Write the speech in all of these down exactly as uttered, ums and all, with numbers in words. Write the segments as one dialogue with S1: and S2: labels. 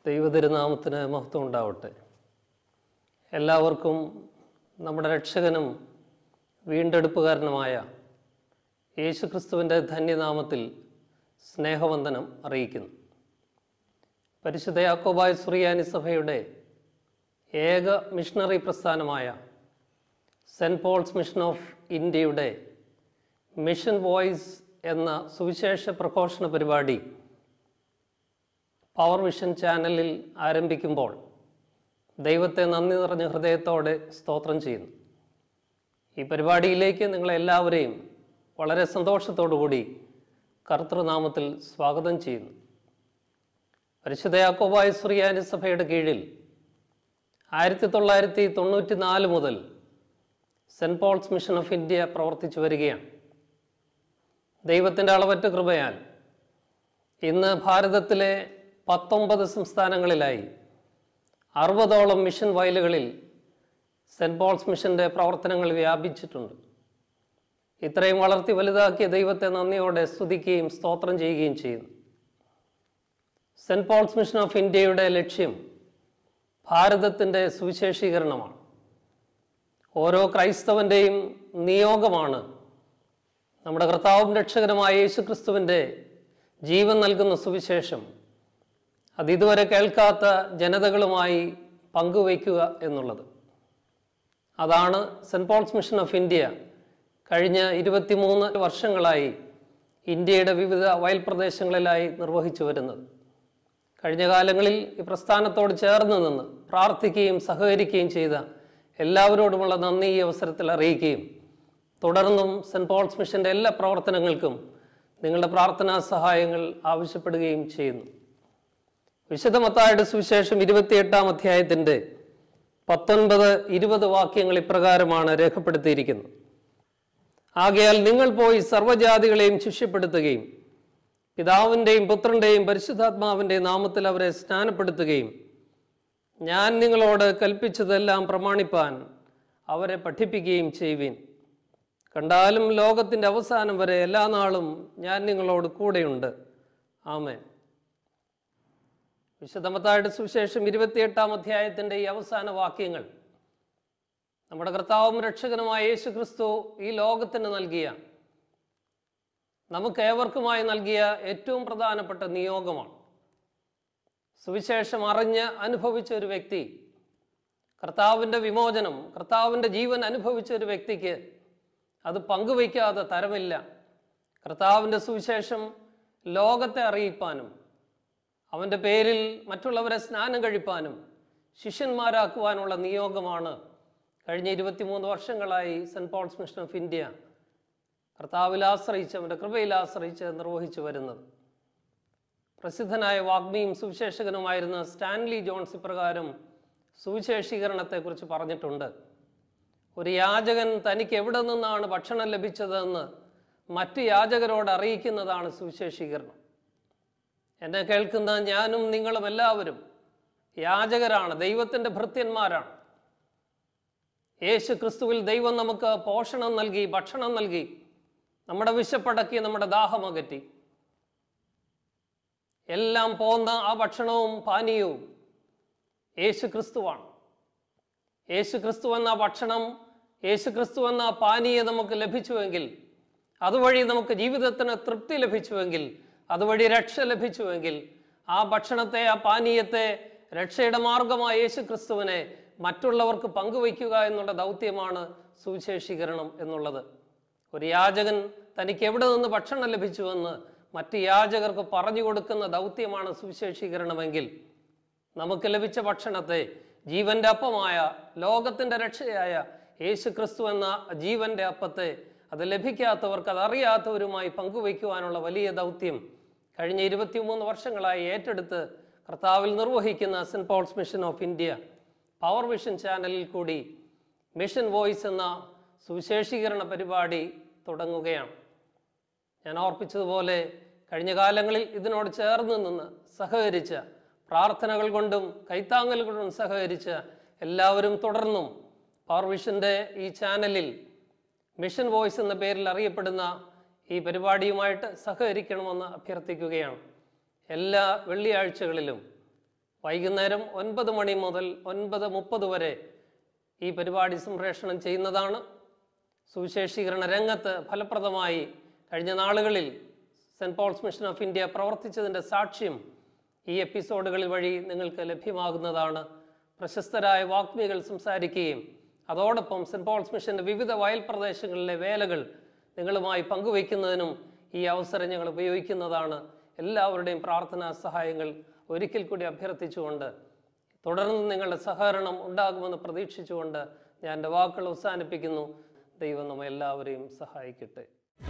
S1: ദൈവതിരുനാമത്തിന് മഹത്വം ഉണ്ടാവട്ടെ. എല്ലാവർക്കും നമ്മുടെ രക്ഷകനും വീണ്ടെടുപ്പുകാരനുമായ യേശുക്രിസ്തുവിൻ്റെ ധന്യനാമത്തിൽ സ്നേഹവന്ദനം അറിയിക്കുന്നു. പരിശുദ്ധ യാക്കോബായ സുറിയാനി സഭയുടെ ഏക മിഷണറി പ്രസ്ഥാനമായ സെൻറ്റ് പോൾസ് മിഷൻ ഓഫ് ഇന്ത്യയുടെ മിഷൻ വോയിസ് എന്ന സുവിശേഷ പ്രഘോഷണ പരിപാടി പവർ വിഷൻ ചാനലിൽ ആരംഭിക്കുമ്പോൾ ദൈവത്തെ നന്ദി നിറഞ്ഞ ഹൃദയത്തോടെ സ്തോത്രം ചെയ്യുന്നു. ഈ പരിപാടിയിലേക്ക് നിങ്ങളെല്ലാവരെയും വളരെ സന്തോഷത്തോടുകൂടി കർത്തൃനാമത്തിൽ സ്വാഗതം ചെയ്യുന്നു. പരിശുദ്ധ യാക്കോബായ സുറിയാനി സഭയുടെ കീഴിൽ ആയിരത്തി തൊള്ളായിരത്തി തൊണ്ണൂറ്റി നാല് മുതൽ Saint Paul's mission of India പ്രവർത്തിച്ചു വരികയാണ്. ദൈവത്തിൻ്റെ അളവറ്റ കൃപയാൽ ഇന്ന് ഭാരതത്തിലെ പത്തൊമ്പത് സംസ്ഥാനങ്ങളിലായി അറുപതോളം മിഷൻ വയലുകളിൽ സെൻറ്റ് പോൾസ് മിഷൻ്റെ പ്രവർത്തനങ്ങൾ വ്യാപിച്ചിട്ടുണ്ട്. ഇത്രയും വളർത്തി വലുതാക്കിയ ദൈവത്തെ നന്ദിയോടെ സ്തുതിക്കുകയും സ്തോത്രം ചെയ്യുകയും ചെയ്യുന്നു. സെൻറ്റ് പോൾസ് മിഷൻ ഓഫ് ഇന്ത്യയുടെ ലക്ഷ്യം ഭാരതത്തിൻ്റെ സുവിശേഷീകരണമാണ്. ഓരോ ക്രൈസ്തവൻ്റെയും നിയോഗമാണ് നമ്മുടെ കർത്താവും രക്ഷകനുമായ യേശുക്രിസ്തുവിൻ്റെ ജീവൻ നൽകുന്ന സുവിശേഷം അത് ഇതുവരെ കേൾക്കാത്ത ജനതകളുമായി പങ്കുവയ്ക്കുക എന്നുള്ളത്. അതാണ് Saint Paul's mission of India കഴിഞ്ഞ ഇരുപത്തിമൂന്ന് വർഷങ്ങളായി ഇന്ത്യയുടെ വിവിധ വയൽ പ്രദേശങ്ങളിലായി നിർവഹിച്ചു വരുന്നത്. കഴിഞ്ഞ കാലങ്ങളിൽ ഈ പ്രസ്ഥാനത്തോട് ചേർന്ന് നിന്ന് പ്രാർത്ഥിക്കുകയും സഹകരിക്കുകയും ചെയ്ത എല്ലാവരോടുമുള്ള നന്ദി ഈ അവസരത്തിൽ അറിയിക്കുകയും തുടർന്നും സെൻറ്റ് പോൾസ് മിഷൻ്റെ എല്ലാ പ്രവർത്തനങ്ങൾക്കും നിങ്ങളുടെ പ്രാർത്ഥനാ സഹായങ്ങൾ ആവശ്യപ്പെടുകയും ചെയ്യുന്നു. വിശുദ്ധ മത്തായിയുടെ സുവിശേഷം ഇരുപത്തിയെട്ടാം അധ്യായത്തിൻ്റെ പത്തൊൻപത് ഇരുപത് വാക്യങ്ങൾ ഇപ്രകാരമാണ് രേഖപ്പെടുത്തിയിരിക്കുന്നത്. ആകയാൽ നിങ്ങൾ പോയി സർവ്വജാതികളെയും ശിഷ്യപ്പെടുത്തുകയും പിതാവിൻ്റെയും പുത്രൻ്റെയും പരിശുദ്ധാത്മാവിൻ്റെയും നാമത്തിൽ അവരെ സ്നാനപ്പെടുത്തുകയും ഞാൻ നിങ്ങളോട് കൽപ്പിച്ചതെല്ലാം പ്രമാണിപ്പാൻ അവരെ പഠിപ്പിക്കുകയും ചെയ്യുവിൻ. കണ്ടാലും ലോകത്തിൻ്റെ അവസാനം വരെ എല്ലാ നാളും ഞാൻ നിങ്ങളോട് കൂടെയുണ്ട്. ആമേൻ. വിശുദ്ധ മത്തായിയുടെ സുവിശേഷം ഇരുപത്തിയെട്ടാം അധ്യായത്തിൻ്റെ ഈ അവസാന വാക്യങ്ങൾ നമ്മുടെ കർത്താവും രക്ഷകനുമായ യേശു ക്രിസ്തു ഈ ലോകത്തിന് നൽകിയ നമുക്ക് ഏവർക്കുമായി നൽകിയ ഏറ്റവും പ്രധാനപ്പെട്ട നിയോഗമാണ്. സുവിശേഷം അറിഞ്ഞ് അനുഭവിച്ച ഒരു വ്യക്തി, കർത്താവിൻ്റെ വിമോചനം, കർത്താവിൻ്റെ ജീവൻ അനുഭവിച്ച ഒരു വ്യക്തിക്ക് അത് പങ്കുവയ്ക്കാതെ തരമില്ല. കർത്താവിൻ്റെ സുവിശേഷം ലോകത്തെ അറിയിപ്പാനും അവൻ്റെ പേരിൽ മറ്റുള്ളവരെ സ്നാനം കഴിപ്പാനും ശിഷ്യന്മാരാക്കുവാനുള്ള നിയോഗമാണ് കഴിഞ്ഞ ഇരുപത്തിമൂന്ന് വർഷങ്ങളായി Saint Paul's mission of India കർത്താവിൽ ആശ്രയിച്ച് അവൻ്റെ കൃപയിൽ ആശ്രയിച്ച് നിർവഹിച്ചു വരുന്നത്. പ്രസിദ്ധനായ വാഗ്മിയും സുവിശേഷകനുമായിരുന്ന സ്റ്റാൻലി ജോൺസ് ഇപ്രകാരം സുവിശേഷീകരണത്തെക്കുറിച്ച് പറഞ്ഞിട്ടുണ്ട്. ഒരു യാചകൻ തനിക്ക് എവിടെ നിന്നാണ് ഭക്ഷണം ലഭിച്ചതെന്ന് മറ്റ് യാചകരോട് അറിയിക്കുന്നതാണ് സുവിശേഷീകരണം. എന്നെ കേൾക്കുന്ന ഞാനും നിങ്ങളും എല്ലാവരും യാചകരാണ്, ദൈവത്തിൻ്റെ ഭൃത്യന്മാരാണ്. യേശു ക്രിസ്തുവിൽ ദൈവം നമുക്ക് പോഷണം നൽകി, ഭക്ഷണം നൽകി, നമ്മുടെ വിശപ്പടക്കി, നമ്മുടെ ദാഹമകറ്റി. എല്ലാം പോന്ന ആ ഭക്ഷണവും പാനീയവും യേശു ക്രിസ്തുവാണ്. യേശു ക്രിസ്തു എന്ന ഭക്ഷണം, യേശു ക്രിസ്തു എന്ന പാനീയം നമുക്ക് ലഭിച്ചുവെങ്കിൽ, അതുവഴി നമുക്ക് ജീവിതത്തിന് തൃപ്തി ലഭിച്ചുവെങ്കിൽ, അതുവഴി രക്ഷ ലഭിച്ചുവെങ്കിൽ, ആ ഭക്ഷണത്തെ, ആ പാനീയത്തെ, രക്ഷയുടെ മാർഗമായ യേശു ക്രിസ്തുവിനെ മറ്റുള്ളവർക്ക് പങ്കുവയ്ക്കുക എന്നുള്ള ദൗത്യമാണ് സുവിശേഷീകരണം എന്നുള്ളത്. ഒരു യാചകൻ തനിക്ക് എവിടെ നിന്ന് ഭക്ഷണം ലഭിച്ചുവെന്ന് മറ്റ് യാചകർക്ക് പറഞ്ഞു കൊടുക്കുന്ന ദൗത്യമാണ് സുവിശേഷീകരണമെങ്കിൽ, നമുക്ക് ലഭിച്ച ഭക്ഷണത്തെ, ജീവന്റെ അപ്പമായ, ലോകത്തിൻ്റെ രക്ഷയായ യേശു ക്രിസ്തു എന്ന ജീവന്റെ അപ്പത്തെ അത് ലഭിക്കാത്തവർക്ക്, അതറിയാത്തവരുമായി പങ്കുവയ്ക്കുവാനുള്ള വലിയ ദൗത്യം കഴിഞ്ഞ ഇരുപത്തിമൂന്ന് വർഷങ്ങളായി ഏറ്റെടുത്ത് കർത്താവിൽ നിർവഹിക്കുന്ന Saint Paul's mission of India power vision ചാനലിൽ കൂടി മിഷൻ വോയിസ് എന്ന സുവിശേഷീകരണ പരിപാടി തുടങ്ങുകയാണ്. ഞാൻ ഓർപ്പിച്ചതുപോലെ കഴിഞ്ഞ കാലങ്ങളിൽ ഇതിനോട് ചേർന്ന് നിന്ന് സഹകരിച്ച, പ്രാർത്ഥനകൾ കൊണ്ടും കൈത്താങ്ങൽ കൊണ്ടും സഹകരിച്ച എല്ലാവരും തുടർന്നും പവർ വിഷൻ്റെ ഈ ചാനലിൽ മിഷൻ വോയിസ് എന്ന പേരിൽ അറിയപ്പെടുന്ന ഈ പരിപാടിയുമായിട്ട് സഹകരിക്കണമെന്ന് അഭ്യർത്ഥിക്കുകയാണ്. എല്ലാ വെള്ളിയാഴ്ചകളിലും വൈകുന്നേരം ഒൻപത് മണി മുതൽ ഒൻപത് മുപ്പത് വരെ ഈ പരിപാടി സംപ്രേഷണം ചെയ്യുന്നതാണ്. സുവിശേഷീകരണ രംഗത്ത് ഫലപ്രദമായി കഴിഞ്ഞ നാളുകളിൽ Saint Paul's mission of India പ്രവർത്തിച്ചതിൻ്റെ സാക്ഷ്യം ഈ എപ്പിസോഡുകളിൽ വഴി നിങ്ങൾക്ക് ലഭ്യമാകുന്നതാണ്. പ്രശസ്തരായ വാഗ്മികൾ സംസാരിക്കുകയും അതോടൊപ്പം സെൻറ്റ് പോൾസ് മിഷൻ്റെ വിവിധ വയൽ പ്രദേശങ്ങളിലെ വേലകൾ നിങ്ങളുമായി പങ്കുവയ്ക്കുന്നതിനും ഈ അവസരം ഞങ്ങൾ ഉപയോഗിക്കുന്നതാണ്. എല്ലാവരുടെയും പ്രാർത്ഥനാ സഹായങ്ങൾ ഒരിക്കൽ കൂടി അഭ്യർത്ഥിച്ചുകൊണ്ട് തുടർന്ന് നിങ്ങളുടെ സഹകരണം ഉണ്ടാകുമെന്ന് പ്രതീക്ഷിച്ചുകൊണ്ട് ഞാൻ എൻ്റെ വാക്കുകൾ അവസാനിപ്പിക്കുന്നു. ദൈവം നമ്മെ എല്ലാവരെയും സഹായിക്കട്ടെ.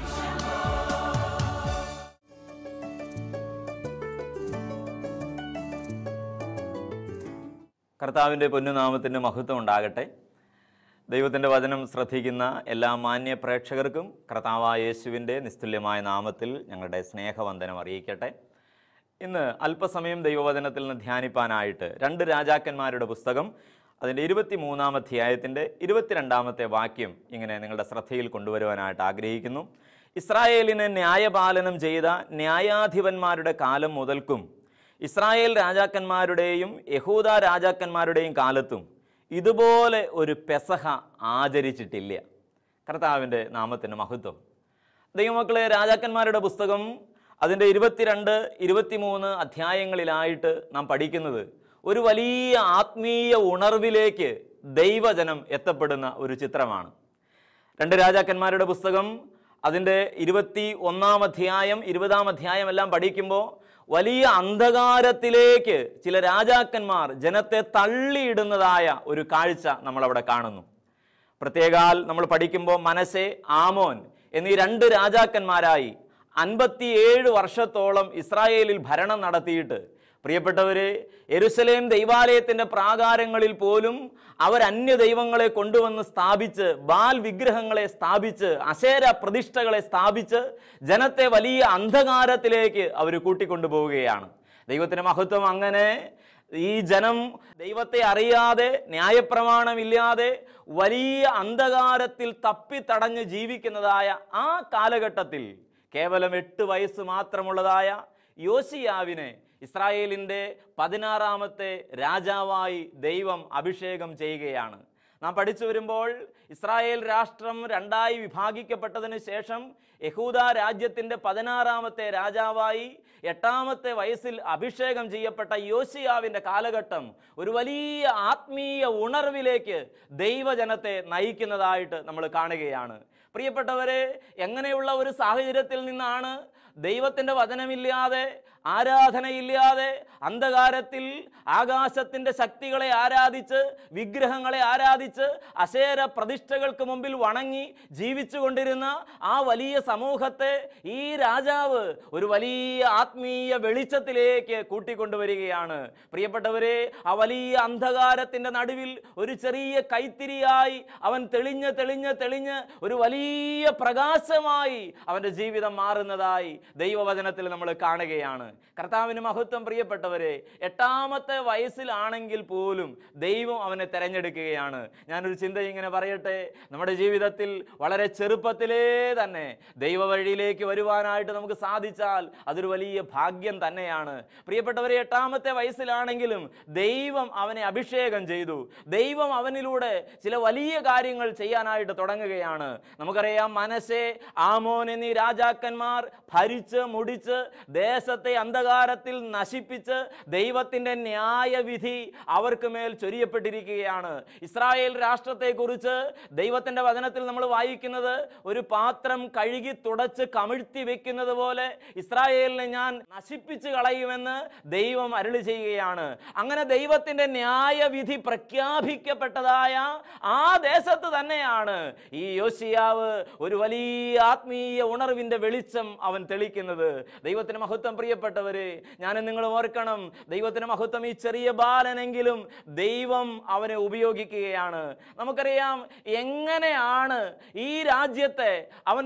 S2: കർത്താവിൻ്റെ പൊന്നുനാമത്തിന് മഹത്വം ഉണ്ടാകട്ടെ. ദൈവത്തിൻ്റെ വചനം ശ്രദ്ധിക്കുന്ന എല്ലാ മാന്യ പ്രേക്ഷകർക്കും കർത്താവായ യേശുവിൻ്റെ നിസ്തുല്യമായ നാമത്തിൽ ഞങ്ങളുടെ സ്നേഹവന്ദനം അറിയിക്കട്ടെ. ഇന്ന് അല്പസമയം ദൈവവചനത്തിൽ നിന്ന് ധ്യാനിപ്പാനായിട്ട് രണ്ട് രാജാക്കന്മാരുടെ പുസ്തകം അതിൻ്റെ ഇരുപത്തി മൂന്നാം അധ്യായത്തിൻ്റെ ഇരുപത്തിരണ്ടാമത്തെ വാക്യം ഇങ്ങനെ നിങ്ങളുടെ ശ്രദ്ധയിൽ കൊണ്ടുവരുവാനായിട്ട് ആഗ്രഹിക്കുന്നു. ഇസ്രായേലിനെ ന്യായപാലനം ചെയ്ത ന്യായാധിപന്മാരുടെ കാലം മുതൽക്കും ഇസ്രായേൽ രാജാക്കന്മാരുടെയും യഹൂദ രാജാക്കന്മാരുടെയും കാലത്തും ഇതുപോലെ ഒരു പെസഹ ആചരിച്ചിട്ടില്ല. കർത്താവിൻ്റെ നാമത്തിന് മഹത്വം. ദൈവമക്കളെ, രാജാക്കന്മാരുടെ പുസ്തകം അതിൻ്റെ ഇരുപത്തിരണ്ട് ഇരുപത്തിമൂന്ന് അധ്യായങ്ങളിലായിട്ട് നാം പഠിക്കുന്നത് ഒരു വലിയ ആത്മീയ ഉണർവിലേക്ക് ദൈവജനം എത്തപ്പെടുന്ന ഒരു ചിത്രമാണ്. രണ്ട് രാജാക്കന്മാരുടെ പുസ്തകം അതിൻ്റെ ഇരുപത്തി ഒന്നാം അധ്യായം ഇരുപതാം അധ്യായം എല്ലാം പഠിക്കുമ്പോൾ വലിയ അന്ധകാരത്തിലേക്ക് ചില രാജാക്കന്മാർ ജനത്തെ തള്ളിയിടുന്നതായ ഒരു കാഴ്ച നമ്മളവിടെ കാണുന്നു. പ്രത്യേകാൽ നമ്മൾ പഠിക്കുമ്പോൾ മനശ്ശെ, ആമോൻ എന്നീ രണ്ട് രാജാക്കന്മാരായി അൻപത്തിയേഴ് വർഷത്തോളം ഇസ്രായേലിൽ ഭരണം നടത്തിയിട്ട് പ്രിയപ്പെട്ടവരെ, യെരുശലേം ദൈവാലയത്തിൻ്റെ പ്രാകാരങ്ങളിൽ പോലും അവർ അന്യ ദൈവങ്ങളെ കൊണ്ടുവന്ന് സ്ഥാപിച്ച്, ബാൽ വിഗ്രഹങ്ങളെ സ്ഥാപിച്ച്, അശേര പ്രതിഷ്ഠകളെ സ്ഥാപിച്ച് ജനത്തെ വലിയ അന്ധകാരത്തിലേക്ക് അവർ കൂട്ടിക്കൊണ്ടുപോവുകയാണ്. ദൈവത്തിൻ്റെ മഹത്വം. അങ്ങനെ ഈ ജനം ദൈവത്തെ അറിയാതെ, ന്യായപ്രമാണമില്ലാതെ വലിയ അന്ധകാരത്തിൽ തപ്പിത്തടഞ്ഞ് ജീവിക്കുന്നതായ ആ കാലഘട്ടത്തിൽ കേവലം എട്ട് വയസ്സ് മാത്രമുള്ളതായ യോശിയാവിനെ ഇസ്രായേലിൻ്റെ പതിനാറാമത്തെ രാജാവായി ദൈവം അഭിഷേകം ചെയ്യുകയാണ്. നാം പഠിച്ചു വരുമ്പോൾ ഇസ്രായേൽ രാഷ്ട്രം രണ്ടായി വിഭാഗിക്കപ്പെട്ടതിന് ശേഷം യഹൂദ രാജ്യത്തിൻ്റെ പതിനാറാമത്തെ രാജാവായി എട്ടാമത്തെ വയസ്സിൽ അഭിഷേകം ചെയ്യപ്പെട്ട യോശിയാവിൻ്റെ കാലഘട്ടം ഒരു വലിയ ആത്മീയ ഉണർവിലേക്ക് ദൈവജനത്തെ നയിക്കുന്നതായിട്ട് നമ്മൾ കാണുകയാണ്. പ്രിയപ്പെട്ടവരെ, എങ്ങനെയുള്ള ഒരു സാഹചര്യത്തിൽ നിന്നാണ് ദൈവത്തിൻ്റെ വചനമില്ലാതെ, ആരാധനയില്ലാതെ, അന്ധകാരത്തിൽ ആകാശത്തിൻ്റെ ശക്തികളെ ആരാധിച്ച്, വിഗ്രഹങ്ങളെ ആരാധിച്ച്, അശേര പ്രതിഷ്ഠകൾക്ക് മുമ്പിൽ വണങ്ങി ജീവിച്ചു കൊണ്ടിരുന്ന ആ വലിയ സമൂഹത്തെ ഈ രാജാവ് ഒരു വലിയ ആത്മീയ വെളിച്ചത്തിലേക്ക് കൂട്ടിക്കൊണ്ടുവരികയാണ്. പ്രിയപ്പെട്ടവരെ, ആ വലിയ അന്ധകാരത്തിൻ്റെ നടുവിൽ ഒരു ചെറിയ കൈത്തിരിയായി അവൻ തെളിഞ്ഞ് തെളിഞ്ഞ് തെളിഞ്ഞ് ഒരു വലിയ പ്രകാശമായി അവൻ്റെ ജീവിതം മാറുന്നതായി ദൈവവചനത്തിൽ നമ്മൾ കാണുകയാണ്. കർത്താവിന് മഹത്വം. പ്രിയപ്പെട്ടവരെ, എട്ടാമത്തെ വയസ്സിലാണെങ്കിൽ പോലും ദൈവം അവനെ തെരഞ്ഞെടുക്കുകയാണ്. ഞാനൊരു ചിന്ത ഇങ്ങനെ പറയട്ടെ. നമ്മുടെ ജീവിതത്തിൽ വളരെ ചെറുപ്പത്തിലേ തന്നെ ദൈവ വഴിയിലേക്ക് വരുവാനായിട്ട് നമുക്ക് സാധിച്ചാൽ അതൊരു വലിയ ഭാഗ്യം തന്നെയാണ്. പ്രിയപ്പെട്ടവരെ, എട്ടാമത്തെ വയസ്സിലാണെങ്കിലും ദൈവം അവനെ അഭിഷേകം ചെയ്തു. ദൈവം അവനിലൂടെ ചില വലിയ കാര്യങ്ങൾ ചെയ്യാനായിട്ട് തുടങ്ങുകയാണ്. നമുക്കറിയാം, മനശ്ശെ, ആമോൻ എന്നീ രാജാക്കന്മാർ ഭരിച്ച് മുടിച്ച് ദേശത്തെ അന്ധകാരത്തിൽ നശിപ്പിച്ച് ദൈവത്തിൻ്റെ ന്യായവിധി അവർക്ക് മേൽ ചൊരിയപ്പെട്ടിരിക്കുകയാണ്. ഇസ്രായേൽ രാഷ്ട്രത്തെക്കുറിച്ച് ദൈവത്തിൻ്റെ വചനത്തിൽ നമ്മൾ വായിക്കുന്നത് ഒരു പാത്രം കഴുകി തുടച്ച് കമിഴ്ത്തി വെക്കുന്നത് പോലെ ഇസ്രായേലിനെ ഞാൻ നശിപ്പിച്ച് കളയുമെന്ന് ദൈവം അരുളി ചെയ്യുകയാണ്. അങ്ങനെ ദൈവത്തിൻ്റെ ന്യായവിധി പ്രഖ്യാപിക്കപ്പെട്ടതായ ആ ദേശത്ത് തന്നെയാണ് ഈ യോശിയാവ് ഒരു വലിയ ആത്മീയ ഉണർവിൻ്റെ വെളിച്ചം അവൻ തെളിക്കുന്നത്. ദൈവത്തിന് മഹത്വം. പ്രിയപ്പെട്ടവരെ, ഞാൻ നിങ്ങൾ ഓർക്കണം, ദൈവത്തിന് മഹത്വം. ഈ ചെറിയ ബാലനെങ്കിലും ദൈവം അവനെ ഉപയോഗിക്കുകയാണ്. നമുക്കറിയാം എങ്ങനെയാണ് ഈ രാജ്യത്തെ അവനൊരു വലിയ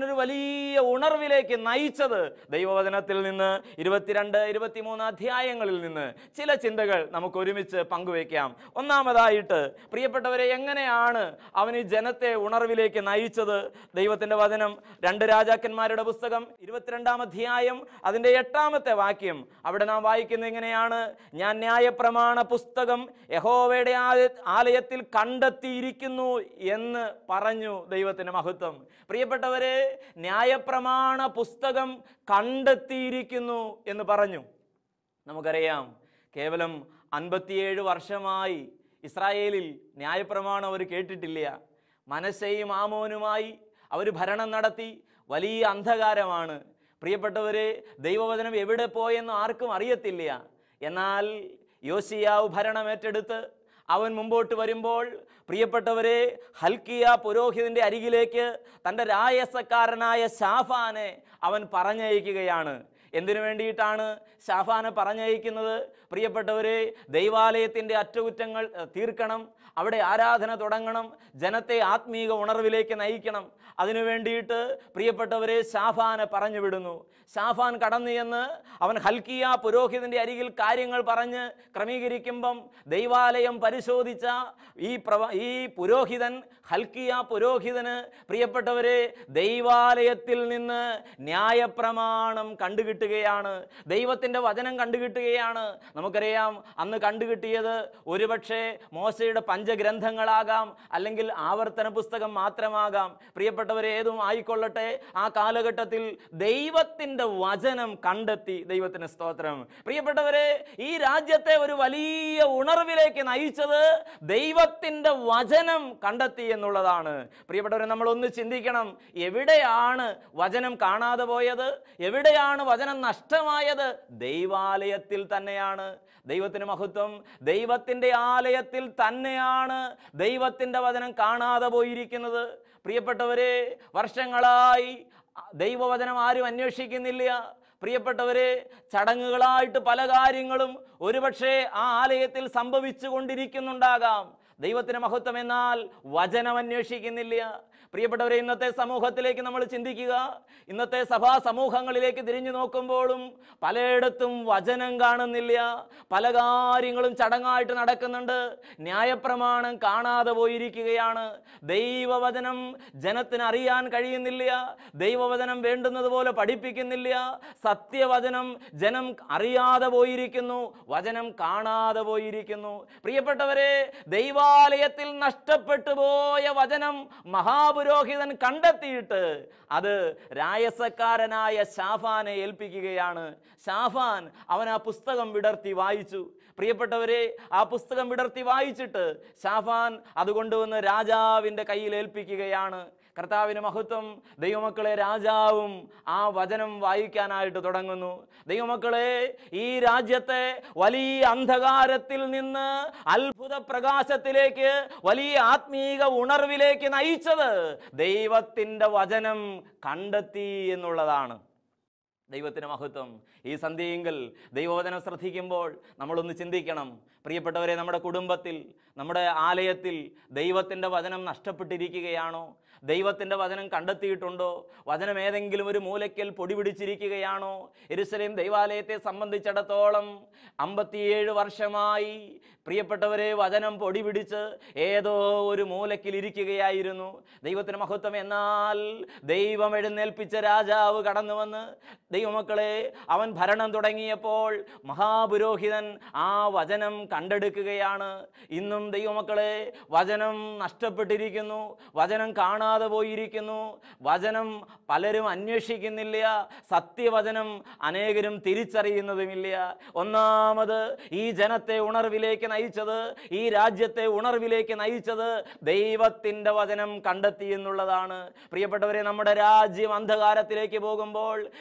S2: വലിയ ഉണർവിലേക്ക് നയിച്ചത് ദൈവവചനത്തിൽ നിന്ന് ഇരുപത്തിരണ്ട് ഇരുപത്തിമൂന്ന് അധ്യായങ്ങളിൽ നിന്ന് ചില ചിന്തകൾ നമുക്ക് ഒരുമിച്ച് പങ്കുവയ്ക്കാം. ഒന്നാമതായിട്ട് പ്രിയപ്പെട്ടവരെ, എങ്ങനെയാണ് അവൻ ഈ ജനത്തെ ഉണർവിലേക്ക് നയിച്ചത്? ദൈവത്തിൻ്റെ വചനം രണ്ട് രാജാക്കന്മാരുടെ പുസ്തകം ഇരുപത്തിരണ്ടാം അധ്യായം അതിൻ്റെ എട്ടാമത്തെ വാക്യം, അവിടെ നാം വായിക്കുന്നത് ഇങ്ങനെയാണ്: ഞാൻ ന്യായപ്രമാണ പുസ്തകം യഹോവയുടെ ആലയത്തിൽ കണ്ടെത്തിയിരിക്കുന്നു എന്ന് പറഞ്ഞു. ദൈവത്തിൻ്റെ മഹത്വം. പ്രിയപ്പെട്ടവരെ, ന്യായപ്രമാണ പുസ്തകം കണ്ടെത്തിയിരിക്കുന്നു എന്ന് പറഞ്ഞു. നമുക്കറിയാം, കേവലം അൻപത്തിയേഴ് വർഷമായി ഇസ്രായേലിൽ ന്യായപ്രമാണം അവർ കേട്ടിട്ടില്ല. മനശ്ശെയും ആമോനുമായി അവർ ഭരണം നടത്തി. വലിയ അന്ധകാരമാണ്. പ്രിയപ്പെട്ടവരെ, ദൈവവചനം എവിടെ പോയെന്ന് ആർക്കും അറിയത്തില്ല. എന്നാൽ യോശിയാവ് ഭരണം ഏറ്റെടുത്ത് അവൻ മുമ്പോട്ട് വരുമ്പോൾ പ്രിയപ്പെട്ടവരെ, ഹൽക്കിയ പുരോഹിതന്റെ അരികിലേക്ക് തൻ്റെ രായസക്കാരനായ ശാഫാനെ അവൻ പറഞ്ഞയക്കുകയാണ്. എന്തിനു വേണ്ടിയിട്ടാണ് ശാഫാനെ പറഞ്ഞയക്കുന്നത്? പ്രിയപ്പെട്ടവരെ, ദൈവാലയത്തിൻ്റെ അറ്റകുറ്റങ്ങൾ തീർക്കണം, അവിടെ ആരാധന തുടങ്ങണം, ജനത്തെ ആത്മീക ഉണർവിലേക്ക് നയിക്കണം. അതിനു വേണ്ടിയിട്ട് പ്രിയപ്പെട്ടവരെ ശാഫാനെ പറഞ്ഞു വിടുന്നു. ശാഫാൻ കടന്നു ചെന്ന് അവൻ ഹൽക്കിയ പുരോഹിതന്റെ അരികിൽ കാര്യങ്ങൾ പറഞ്ഞ് ക്രമീകരിക്കുമ്പം ദൈവാലയം പരിശോധിച്ച ഈ പ്രവ ഈ പുരോഹിതൻ ഹൽക്കിയ പുരോഹിതന് പ്രിയപ്പെട്ടവരെ ദൈവാലയത്തിൽ നിന്ന് ന്യായപ്രമാണം കണ്ടുകിട്ടുകയാണ്, ദൈവത്തിൻ്റെ വചനം കണ്ടുകിട്ടുകയാണ്. നമുക്കറിയാം, അന്ന് കണ്ടുകിട്ടിയത് ഒരുപക്ഷെ മോശയുടെ പഞ്ചഗ്രന്ഥങ്ങളാകാം, അല്ലെങ്കിൽ ആവർത്തന പുസ്തകം മാത്രമാകാം. പ്രിയപ്പെട്ടവരെ, ഏതും ആയിക്കൊള്ളട്ടെ, ആ കാലഘട്ടത്തിൽ ദൈവത്തിൻ്റെ വചനം കണ്ടെത്തി. ദൈവത്തിന് സ്തോത്രം. പ്രിയപ്പെട്ടവരെ, ഈ രാജ്യത്തെ ഒരു വലിയ ഉണർവിലേക്ക് നയിച്ചത് ദൈവത്തിൻ്റെ വചനം കണ്ടെത്തി എന്നുള്ളതാണ്. പ്രിയപ്പെട്ടവരെ, നമ്മൾ ഒന്ന് ചിന്തിക്കണം, എവിടെയാണ് വചനം കാണാതെ പോയത്? എവിടെയാണ് വചനം നഷ്ടമായത്? ദൈവാലയത്തിൽ തന്നെയാണ്. ദൈവത്തിന് മഹത്വം. ദൈവത്തിൻ്റെ ആലയത്തിൽ തന്നെയാണ് ദൈവത്തിൻ്റെ വചനം കാണാതെ പോയിരിക്കുന്നത്. പ്രിയപ്പെട്ടവരെ, വർഷങ്ങളായി ദൈവവചനം ആരും അന്വേഷിക്കുന്നില്ല. പ്രിയപ്പെട്ടവരെ, ചടങ്ങുകളായിട്ട് പല കാര്യങ്ങളും ഒരുപക്ഷെ ആ ആലയത്തിൽ സംഭവിച്ചു കൊണ്ടിരിക്കുന്നുണ്ടാകാം. ദൈവത്തിന് മഹത്വം. എന്നാൽ വചനം അന്വേഷിക്കുന്നില്ല. പ്രിയപ്പെട്ടവരെ, ഇന്നത്തെ സമൂഹത്തിലേക്ക് നമ്മൾ ചിന്തിക്കുക. ഇന്നത്തെ സഭാ സമൂഹങ്ങളിലേക്ക് തിരിഞ്ഞു നോക്കുമ്പോഴും പലയിടത്തും വചനം കാണുന്നില്ല. പല കാര്യങ്ങളും ചടങ്ങായിട്ട് നടക്കുന്നുണ്ട്. ന്യായപ്രമാണം കാണാതെ പോയിരിക്കുകയാണ്. ദൈവവചനം ജനത്തിന് അറിയാൻ കഴിയുന്നില്ല. ദൈവവചനം വേണ്ടുന്നത് പോലെ പഠിപ്പിക്കുന്നില്ല. സത്യവചനം ജനം അറിയാതെ പോയിരിക്കുന്നു. വചനം കാണാതെ പോയിരിക്കുന്നു. പ്രിയപ്പെട്ടവരെ, ദൈവാലയത്തിൽ നഷ്ടപ്പെട്ടു പോയ വചനം മഹാപുരോഹിതൻ കണ്ടെത്തിയിട്ട് അത് രായസക്കാരനായ ശാഫാനെ ഏൽപ്പിക്കുകയാണ്. ശാഫാൻ അവൻ ആ പുസ്തകം വിടർത്തി വായിച്ചു. പ്രിയപ്പെട്ടവരെ, ആ പുസ്തകം വിടർത്തി വായിച്ചിട്ട് ശാഫാൻ അത് കൊണ്ടുവന്ന് രാജാവിൻ്റെ കയ്യിൽ ഏൽപ്പിക്കുകയാണ്. കർത്താവിന് മഹത്വം. ദൈവമക്കളെ, രാജാവും ആ വചനം വായിക്കാനായിട്ട് തുടങ്ങുന്നു. ദൈവമക്കളെ, ഈ രാജ്യത്തെ വലിയ അന്ധകാരത്തിൽ നിന്ന് അത്ഭുത പ്രകാശത്തിലേക്ക്, വലിയ ആത്മീക ഉണർവിലേക്ക് നയിച്ചത് ദൈവത്തിൻ്റെ വചനം കണ്ടെത്തി എന്നുള്ളതാണ്. ദൈവത്തിന് മഹത്വം. ഈ സന്ധ്യയെങ്കിൽ ദൈവവചനം ശ്രദ്ധിക്കുമ്പോൾ നമ്മളൊന്ന് ചിന്തിക്കണം. പ്രിയപ്പെട്ടവരെ, നമ്മുടെ കുടുംബത്തിൽ, നമ്മുടെ ആലയത്തിൽ ദൈവത്തിൻ്റെ വചനം നഷ്ടപ്പെട്ടിരിക്കുകയാണോ? ദൈവത്തിൻ്റെ വചനം കണ്ടെത്തിയിട്ടുണ്ടോ? വചനം ഏതെങ്കിലും ഒരു മൂലയ്ക്കൽ പൊടി പിടിച്ചിരിക്കുകയാണോ? യെരൂശലേം ദൈവാലയത്തെ സംബന്ധിച്ചിടത്തോളം അമ്പത്തിയേഴ് വർഷമായി പ്രിയപ്പെട്ടവരെ വചനം പൊടി പിടിച്ച് ഏതോ ഒരു മൂലയ്ക്കിൽ ഇരിക്കുകയായിരുന്നു. ദൈവത്തിന് മഹത്വം. എന്നാൽ ദൈവം എഴുന്നേൽപ്പിച്ച രാജാവ് കടന്നു വന്ന് ദൈവമക്കളെ അവൻ ഭരണം തുടങ്ങിയപ്പോൾ മഹാപുരോഹിതൻ ആ വചനം കണ്ടെടുക്കുകയാണ്. ഇന്നും ദൈവമക്കളെ വചനം നഷ്ടപ്പെട്ടിരിക്കുന്നു. വചനം കാണാതെ പോയിരിക്കുന്നു. വചനം പലരും അന്വേഷിക്കുന്നില്ല. സത്യവചനം അനേകരും തിരിച്ചറിയുന്നതുമില്ല. ഒന്നാമത് ഈ ജനത്തെ ഉണർവിലേക്ക് നയിച്ചത്, ഈ രാജ്യത്തെ ഉണർവിലേക്ക് നയിച്ചത് ദൈവത്തിൻ്റെ വചനം കണ്ടെത്തി എന്നുള്ളതാണ്. പ്രിയപ്പെട്ടവരെ, നമ്മുടെ രാജ്യം അന്ധകാരത്തിലേക്ക് പോകുമ്പോൾ ഇന്നത്തെ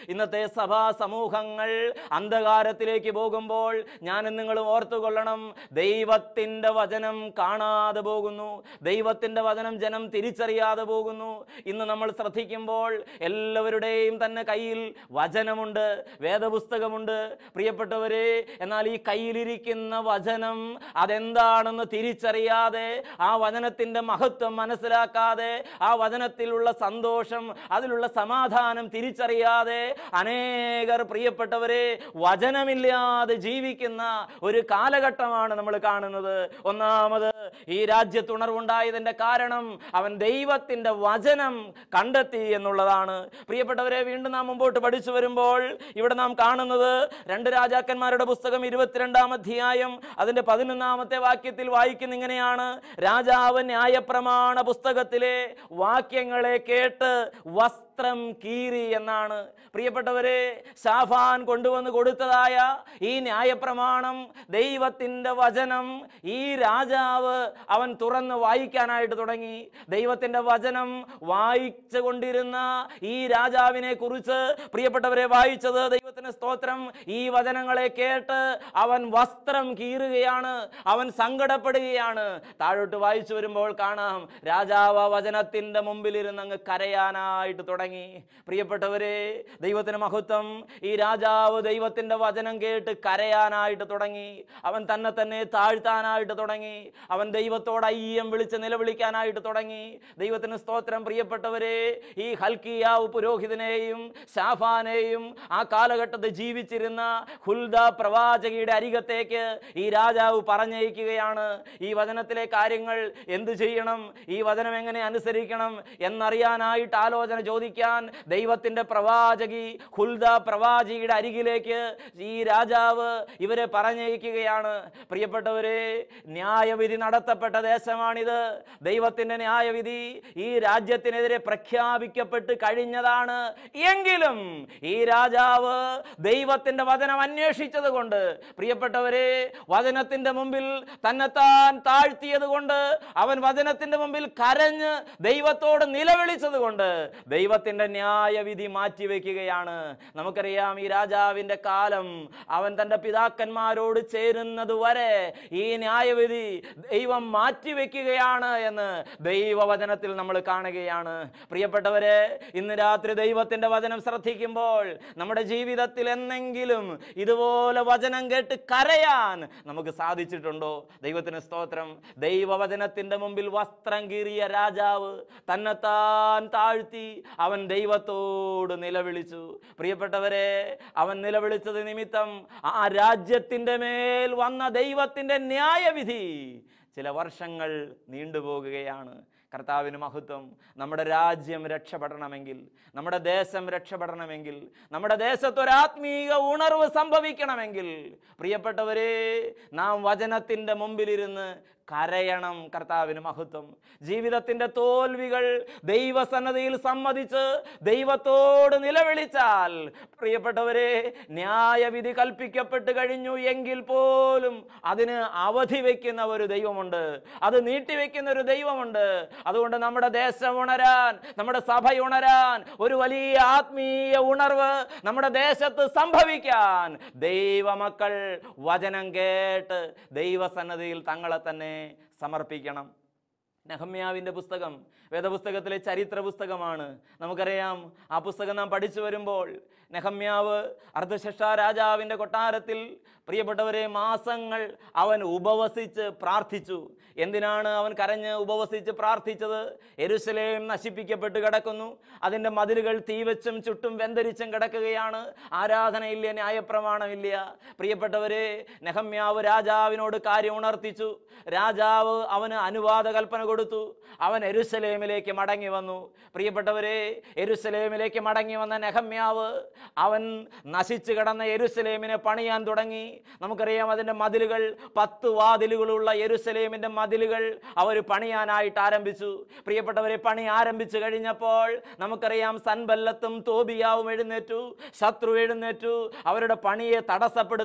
S2: സഭാ സമൂഹങ്ങൾ അന്ധകാരത്തിലേക്ക് പോകുമ്പോൾ ഞാനും നിങ്ങളും ഓർത്തുകൊള്ളണം, ദൈവത്തിൻ്റെ വചനം കാണാതെ പോകുന്നു, ദൈവത്തിൻ്റെ വചനം ജനം തിരിച്ചറിയാതെ പോകുന്നു. ഇന്ന് നമ്മൾ ശ്രദ്ധിക്കുമ്പോൾ എല്ലാവരുടെയും തന്നെ കയ്യിൽ വചനമുണ്ട്, വേദപുസ്തകമുണ്ട് പ്രിയപ്പെട്ടവരെ. എന്നാൽ ഈ കയ്യിലിരിക്കുന്ന വചനം അതെന്താണെന്ന് തിരിച്ചറിയാതെ, ആ വചനത്തിൻ്റെ മഹത്വം മനസ്സിലാക്കാതെ, ആ വചനത്തിലുള്ള സന്തോഷം, അതിലുള്ള സമാധാനം തിരിച്ചറിയാതെ അനേകർ പ്രിയപ്പെട്ടവരെ വചനമില്ലാതെ ജീവിക്കുന്ന ഒരു കാലഘട്ടമാണ് നമ്മൾ കാണുന്നത്. ഒന്നാമത് ഈ രാജ്യത്ത് ഉണർവുണ്ടായതിന്റെ കാരണം അവൻ ദൈവത്തിന്റെ വചനം കണ്ടെത്തി എന്നുള്ളതാണ്. പ്രിയപ്പെട്ടവരെ, വീണ്ടും നാം മുമ്പോട്ട് പഠിച്ചു വരുമ്പോൾ ഇവിടെ നാം കാണുന്നത് രണ്ട് രാജാക്കന്മാരുടെ പുസ്തകം ഇരുപത്തിരണ്ടാം അധ്യായം അതിന്റെ പതിനൊന്നാമത്തെ വാക്യത്തിൽ വായിക്കുന്ന ഇങ്ങനെയാണ്: രാജാവ് ന്യായപ്രമാണ പുസ്തകത്തിലെ വാക്യങ്ങളെ കേട്ട് വസ്ത്രം കീറി എന്നാണ്. പ്രിയപ്പെട്ടവരെ, ശാഫാൻ കൊണ്ടുവന്ന് കൊടുത്തതായ ഈ ന്യായപ്രമാണം, ദൈവത്തിൻ്റെ വചനം, ഈ രാജാവ് അവൻ തുറന്ന് വായിക്കാനായിട്ട് തുടങ്ങി. ദൈവത്തിൻ്റെ വചനം വായിച്ചു കൊണ്ടിരുന്ന ഈ രാജാവിനെ കുറിച്ച് പ്രിയപ്പെട്ടവരെ വായിച്ചത്, ദൈവത്തിന് സ്തോത്രം, ഈ വചനങ്ങളെ കേട്ട് അവൻ വസ്ത്രം കീറുകയാണ്, അവൻ സങ്കടപ്പെടുകയാണ്. താഴോട്ട് വായിച്ചു വരുമ്പോൾ കാണാം, രാജാവ് വചനത്തിൻ്റെ മുമ്പിലിരുന്ന് അങ്ങ് കരയാനായിട്ട് തുടങ്ങി. പ്രിയപ്പെട്ടവരെ, ദൈവത്തിന് മഹത്വം, ഈ രാജാവ് ദൈവത്തിൻ്റെ വചനം കേട്ട് കരയാനായിട്ട് തുടങ്ങി. അവൻ തന്നെ തന്നെ താഴ്ത്താനായിട്ട് തുടങ്ങി. അവൻ ദൈവത്തോട് അയ്യം വിളിച്ച് നിലവിളിക്കാനായിട്ട് തുടങ്ങി. ദൈവത്തിന് സ്തോത്രം. പ്രിയപ്പെട്ടവരെ, ഈ ഹൽക്കിയാവ് പുരോഹിതനെയും ശാഫാനെയും ആ കാലഘട്ടത്തിൽ ജീവിച്ചിരുന്ന ഹുൽദ പ്രവാചകിയുടെ അരികത്തേക്ക് ഈ രാജാവ് പറഞ്ഞയക്കുകയാണ്. ഈ വചനത്തിലെ കാര്യങ്ങൾ എന്തു ചെയ്യണം, ഈ വചനം എങ്ങനെ അനുസരിക്കണം എന്നറിയാനായിട്ട് ആലോചന ചോദിക്കാൻ ദൈവത്തിന്റെ പ്രവാചകി ഹുൽദ പ്രവാചകിയുടെ അരികിലേക്ക് ഈ രാജാവ് ഇവരെ പറഞ്ഞയക്കുകയാണ്. പ്രിയപ്പെട്ടവരെ, ന്യായവിധി നടത്തപ്പെട്ട ദേശമാണിത്. ദൈവത്തിന്റെ ന്യായവിധി ഈ രാജ്യത്തിനെതിരെ പ്രഖ്യാപിക്കപ്പെട്ട് കഴിഞ്ഞതാണ്. എങ്കിലും ഈ രാജാവ് ദൈവത്തിന്റെ വചനം അന്വേഷിച്ചത് കൊണ്ട്, പ്രിയപ്പെട്ടവരെ, വചനത്തിന്റെ മുമ്പിൽ തന്നെത്താൻ താഴ്ത്തിയത് കൊണ്ട്, അവൻ വചനത്തിന്റെ മുമ്പിൽ കരഞ്ഞ് ദൈവത്തോട് നിലവിളിച്ചത് കൊണ്ട് ദൈവത്തിന്റെ ന്യായവിധി മാറ്റിവെക്കുകയാണ്. നമുക്കറിയാം, ഈ രാജാവിന്റെ കാലം അവൻ തന്റെ പിതാക്കന്മാരോട് ചേരുന്നത് വരെ ഈ ന്യായവിധി ദൈവം മാറ്റിവെക്കുകയാണ് എന്ന് ദൈവവചനത്തിൽ നമ്മൾ കാണുകയാണ്. പ്രിയപ്പെട്ടവരെ, ഇന്ന് രാത്രി ദൈവത്തിന്റെ വചനം ശ്രദ്ധിക്കുമ്പോൾ നമ്മുടെ ജീവിതത്തിൽ എന്നെങ്കിലും ഇതുപോലെ വചനം കേട്ട് കരയാൻ നമുക്ക് സാധിച്ചിട്ടുണ്ടോ? ദൈവത്തിന് സ്തോത്രം. ദൈവവചനത്തിന്റെ മുമ്പിൽ വസ്ത്രം കീറിയ രാജാവ് തന്നെത്താൻ താഴ്ത്തി അവൻ ദൈവത്തോട് നിലവിളിച്ചു. പ്രിയപ്പെട്ടവരെ, അവൻ നിലവിളിച്ചത് നിമിത്തം ആ രാജ്യത്തിന്റെ മേൽ വന്ന ദൈവത്തിന്റെ ന്യായവിധി ചില വർഷങ്ങൾ നീണ്ടുപോകുകയാണ്. കർത്താവിന് മഹത്വം. നമ്മുടെ രാജ്യം രക്ഷപ്പെടണമെങ്കിൽ, നമ്മുടെ ദേശം രക്ഷപ്പെടണമെങ്കിൽ, നമ്മുടെ ദേശത്തൊരാത്മീക ഉണർവ് സംഭവിക്കണമെങ്കിൽ, പ്രിയപ്പെട്ടവരെ, നാം വചനത്തിൻ്റെ മുമ്പിലിരുന്ന് കരയണം. കർത്താവിന് മഹത്വം. ജീവിതത്തിന്റെ തോൽവികൾ ദൈവസന്നദ്ധിയിൽ സമ്മതിച്ച് ദൈവത്തോട് നിലവിളിച്ചാൽ, പ്രിയപ്പെട്ടവരെ, ന്യായവിധി കൽപ്പിക്കപ്പെട്ട് കഴിഞ്ഞു എങ്കിൽ പോലും അതിന് അവധി വെക്കുന്ന ഒരു ദൈവമുണ്ട്, അത് നീട്ടിവെക്കുന്ന ഒരു ദൈവമുണ്ട്. അതുകൊണ്ട് നമ്മുടെ ദേശം ഉണരാൻ, നമ്മുടെ സഭ ഉണരാൻ, ഒരു വലിയ ആത്മീയ ഉണർവ് നമ്മുടെ ദേശത്ത് സംഭവിക്കാൻ ദൈവമക്കൾ വചനം കേട്ട് ദൈവസന്നദ്ധിയിൽ തങ്ങളെ തന്നെ സമർപ്പിക്കണം. നെഹമ്യാവിൻ്റെ പുസ്തകം വേദപുസ്തകത്തിലെ ചരിത്ര പുസ്തകമാണ്. നമുക്കറിയാം, ആ പുസ്തകം നാം പഠിച്ചു വരുമ്പോൾ നെഹമ്യാവ് അർദ്ധശഷ്ടാ രാജാവിൻ്റെ കൊട്ടാരത്തിൽ, പ്രിയപ്പെട്ടവരെ, മാസങ്ങൾ അവൻ ഉപവസിച്ച് പ്രാർത്ഥിച്ചു. എന്തിനാണ് അവൻ കരഞ്ഞ് ഉപവസിച്ച് പ്രാർത്ഥിച്ചത്? യെരൂശലേം നശിപ്പിക്കപ്പെട്ട് കിടക്കുന്നു, അതിൻ്റെ മതിലുകൾ തീവച്ചും ചുട്ടും വെന്തരിച്ചും കിടക്കുകയാണ്, ആരാധനയില്ല, ന്യായപ്രമാണമില്ല. പ്രിയപ്പെട്ടവരെ, നെഹമ്യാവ് രാജാവിനോട് കാര്യം ഉണർത്തിച്ചു. രാജാവ് അവന് അനുവാദ കൽപ്പന കൊടുത്തു. അവൻ യെരൂശലേമിലേക്ക് മടങ്ങി വന്നു. പ്രിയപ്പെട്ടവരെ, യെരൂശലേമിലേക്ക് മടങ്ങി വന്ന നെഹമ്യാവ് അവൻ നശിച്ചു കിടന്ന യെരൂശലേമിനെ പണിയാൻ തുടങ്ങി. നമുക്കറിയാം, അതിൻ്റെ മതിലുകൾ, പത്ത് വാതിലുകളുള്ള യെരൂശലേമിൻ്റെ മതിലുകൾ അവർ പണിയാനായിട്ട് ആരംഭിച്ചു. പ്രിയപ്പെട്ടവരെ, പണി ആരംഭിച്ചു കഴിഞ്ഞപ്പോൾ നമുക്കറിയാം, സൻബല്ലത്തും തോബിയാവും എഴുന്നേറ്റു, ശത്രു എഴുന്നേറ്റു, അവരുടെ പണിയെ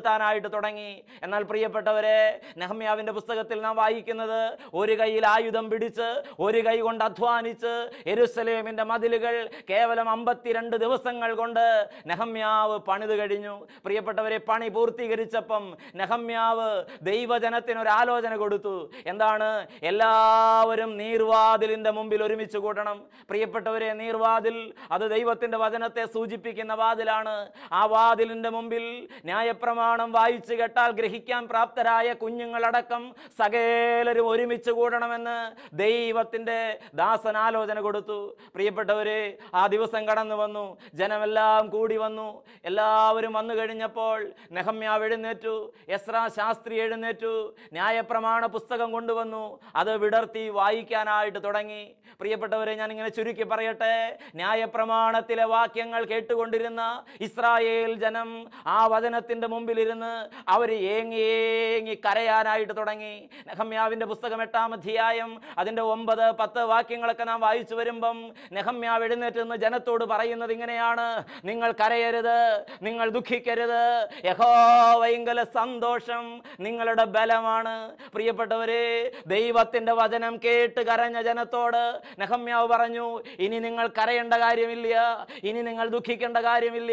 S2: തടസ്സപ്പെടുത്താനായിട്ട് തുടങ്ങി. എന്നാൽ പ്രിയപ്പെട്ടവരെ, നെഹമ്യാവിൻ്റെ പുസ്തകത്തിൽ നാം വായിക്കുന്നത്, ഒരു കയ്യിൽ ആയുധം പിടിച്ച് ഒരു കൈ കൊണ്ട് അധ്വാനിച്ച് യെരൂശലേമിന്റെ മതിലുകൾ കേവലം അമ്പത്തിരണ്ട് ദിവസങ്ങൾ കൊണ്ട് നെഹമ്യാവ് പണിത് കഴിഞ്ഞു. പ്രിയപ്പെട്ടവരെ, പണി പൂർത്തീകരിച്ചപ്പം നെഹമ്യാവ് ദൈവജനത്തിന് ഒരു ആലോചന കൊടുത്തു. എന്താണ്? എല്ലാവരും നീർവാതിലിന്റെ മുമ്പിൽ ഒരുമിച്ച് കൂടണം. പ്രിയപ്പെട്ടവരെ, നീർവാതിൽ അത് ദൈവത്തിന്റെ വചനത്തെ സൂചിപ്പിക്കുന്ന വാതിലാണ്. ആ വാതിലിന്റെ മുമ്പിൽ ന്യായപ്രമാണം വായിച്ചു കേട്ടാൽ ഗ്രഹിക്കാൻ പ്രാപ്തരായ കുഞ്ഞുങ്ങളടക്കം സകലരും ഒരുമിച്ച് കൂടണമെന്ന് ദൈവത്തിന്റെ ദാസൻ ആലോചന കൊടുത്തു. പ്രിയപ്പെട്ടവരെ, ആ ദിവസം കടന്നു വന്നു. ജനമെല്ലാം കൂടി വന്നു. എല്ലാവരും വന്നു കഴിഞ്ഞപ്പോൾ നെഹമ്യാവ് എഴുന്നേറ്റു, എസ്രാ ശാസ്ത്രി എഴുന്നേറ്റു, ന്യായപ്രമാണ പുസ്തകം കൊണ്ടുവന്നു. അത് വിടർത്തി വായിക്കാനായിട്ട് തുടങ്ങി. പ്രിയപ്പെട്ടവരെ, ഞാൻ ഇങ്ങനെ ചുരുക്കി പറയട്ടെ. ന്യായപ്രമാണത്തിലെ വാക്യങ്ങൾ കേട്ടുകൊണ്ടിരുന്ന ഇസ്രായേൽ ജനം ആ വചനത്തിന്റെ മുമ്പിലിരുന്ന് അവർ ഏങ്ങി ഏങ്ങി കരയാനായിട്ട് തുടങ്ങി. നെഹമ്യാവിന്റെ പുസ്തകം എട്ടാം അധ്യായം അതിന്റെ ഒമ്പത് പത്ത് വാക്യങ്ങളൊക്കെ നാം വായിച്ചു വരുമ്പം നെഹമ്യാവ് എഴുന്നേറ്റ് നിന്ന് ജനത്തോട് പറയുന്നത് ഇങ്ങനെയാണ്: നിങ്ങൾ കരയരുത്, നിങ്ങൾ ദുഃഖിക്കരുത്, യഹോവയിങ്കൽ സന്തോഷം നിങ്ങളുടെ ബലമാണ്. പ്രിയപ്പെട്ടവരെ, ദൈവത്തിന്റെ വചനം കേട്ട് കരഞ്ഞ ജനത്തോട് നെഹമ്യാവ് പറഞ്ഞു, ഇനി നിങ്ങൾ കരയേണ്ട കാര്യമില്ല, ഇനി നിങ്ങൾ ദുഃഖിക്കേണ്ട കാര്യമില്ല,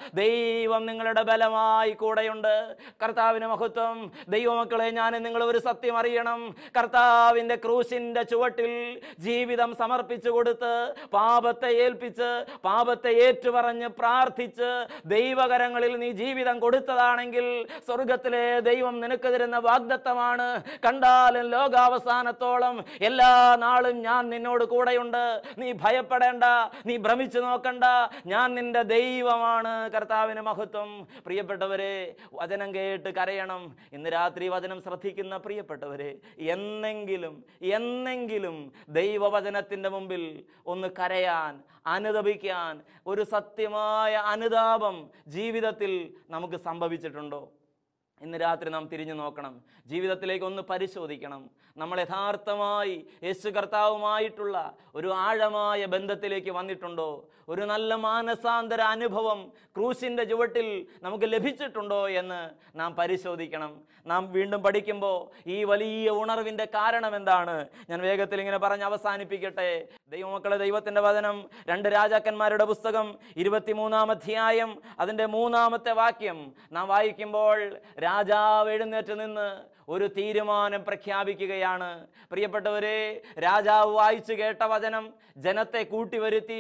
S2: ദൈവം നിങ്ങളുടെ ബലമായി കൂടെയുണ്ട്. കർത്താവിന് മഹത്വം. ദൈവമക്കളെ, ഞാൻ നിങ്ങൾ ഒരു സത്യം അറിയണം. കർത്താവിന്റെ ക്രൂശിന്റെ ചുവട്ടിൽ ജീവിതം സമർപ്പിച്ചു കൊടുത്ത് പാപത്തെ ഏൽപ്പിച്ച് പാപത്തെ ഏറ്റുപറഞ്ഞ് പ്രാർത്ഥിച്ച് ദൈവകരങ്ങളിൽ നീ ജീവിതം കൊടുത്തതാണെങ്കിൽ സ്വർഗത്തിലെ ദൈവം നിനക്ക് തരുന്ന വാഗ്ദത്തമാണ്, കണ്ടാലും ലോകാവസാനത്തോളം എല്ലാ നാളും ഞാൻ നിന്നോട് കൂടെയുണ്ട്, നീ ഭയപ്പെടേണ്ട, നീ ഭ്രമിച്ചു നോക്കണ്ട, ഞാൻ നിന്റെ ദൈവമാണ്. കർത്താവിന് മഹത്വം. പ്രിയപ്പെട്ടവരെ, വചനം കേട്ട് കരയണം. ഇന്ന് രാത്രി വചനം ശ്രദ്ധിക്കുന്ന പ്രിയപ്പെട്ടവരെ, എന്നെങ്കിലും എന്നെങ്കിലും ദൈവവചനത്തിന്റെ മുമ്പിൽ ഒന്ന് കരയാൻ, അനുതപിക്കാൻ, ഒരു സത്യമായ അനുതാപം ജീവിതത്തിൽ നമുക്ക് സംഭവിച്ചിട്ടുണ്ടോ? ഇന്ന് രാത്രി നാം തിരിഞ്ഞു നോക്കണം. ജീവിതത്തിലേക്ക് ഒന്ന് പരിശോധിക്കണം. നമ്മൾ യഥാർത്ഥമായി യേശു കർത്താവുമായിട്ടുള്ള ഒരു ആഴമായ ബന്ധത്തിലേക്ക് വന്നിട്ടുണ്ടോ? ഒരു നല്ല മാനസാന്തര അനുഭവം ക്രൂശിൻ്റെ ചുവട്ടിൽ നമുക്ക് ലഭിച്ചിട്ടുണ്ടോ എന്ന് നാം പരിശോധിക്കണം. നാം വീണ്ടും പഠിക്കുമ്പോൾ ഈ വലിയ ഉണർവിൻ്റെ കാരണം എന്താണ്? ഞാൻ വേഗത്തിൽ ഇങ്ങനെ പറഞ്ഞ് അവസാനിപ്പിക്കട്ടെ. ദൈവമക്കളെ, ദൈവത്തിൻ്റെ വചനം രണ്ട് രാജാക്കന്മാരുടെ പുസ്തകം ഇരുപത്തിമൂന്നാം അധ്യായം അതിൻ്റെ മൂന്നാമത്തെ വാക്യം നാം വായിക്കുമ്പോൾ രാജാവ് എഴുന്നേറ്റ് നിന്ന് ഒരു തീരുമാനം പ്രഖ്യാപിക്കുകയാണ്. പ്രിയപ്പെട്ടവരെ, രാജാവ് വായിച്ചു കേട്ട വചനം ജനത്തെ കൂട്ടിവരുത്തി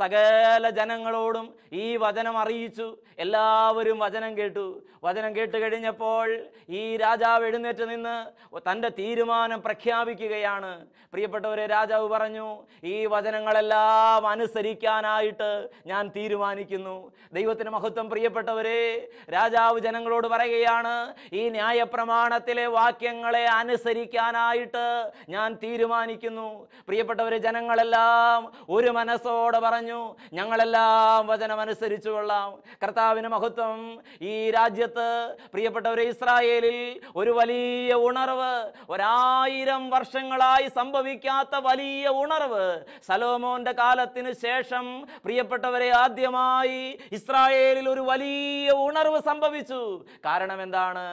S2: സകല ജനങ്ങളോടും ഈ വചനം അറിയിച്ചു. എല്ലാവരും വചനം കേട്ടു. വചനം കേട്ട് കഴിഞ്ഞപ്പോൾ ഈ രാജാവ് എഴുന്നേറ്റ് നിന്ന് തൻ്റെ തീരുമാനം പ്രഖ്യാപിക്കുകയാണ്. പ്രിയപ്പെട്ടവരെ, രാജാവ് പറഞ്ഞു, ഈ വചനങ്ങളെല്ലാം അനുസരിക്കാനായിട്ട് ഞാൻ തീരുമാനിക്കുന്നു. ദൈവത്തിന് മഹത്വം. പ്രിയപ്പെട്ടവരെ, രാജാവ് ജനങ്ങളോട് പറയുകയാണ്, ഈ ന്യായപ്രമാണത്തിലെ വാക്യങ്ങളെ അനുസരിക്കാനായിട്ട് ഞാൻ തീരുമാനിക്കുന്നു. പ്രിയപ്പെട്ടവരെ, ജനങ്ങളെല്ലാം ഒരു മനസ്സോടെ പറഞ്ഞു, ഞങ്ങളെല്ലാം വചനം അനുസരിച്ചു കൊള്ളാം. കർത്താവിന് മഹത്വം. ഈ രാജ്യത്ത് പ്രിയപ്പെട്ടവരെ, ഇസ്രായേലിൽ ഒരു വലിയ ഉണർവ്, ഒരായിരം വർഷങ്ങളായി സംഭവിക്കാത്ത വലിയ ഉണർവ് ശലോമോന്റെ കാലത്തിന് ശേഷം പ്രിയപ്പെട്ടവരെ ആദ്യമായി ഇസ്രായേലിൽ ഒരു വലിയ ഉണർവ് സംഭവിച്ചു. കാരണം എന്താണ്?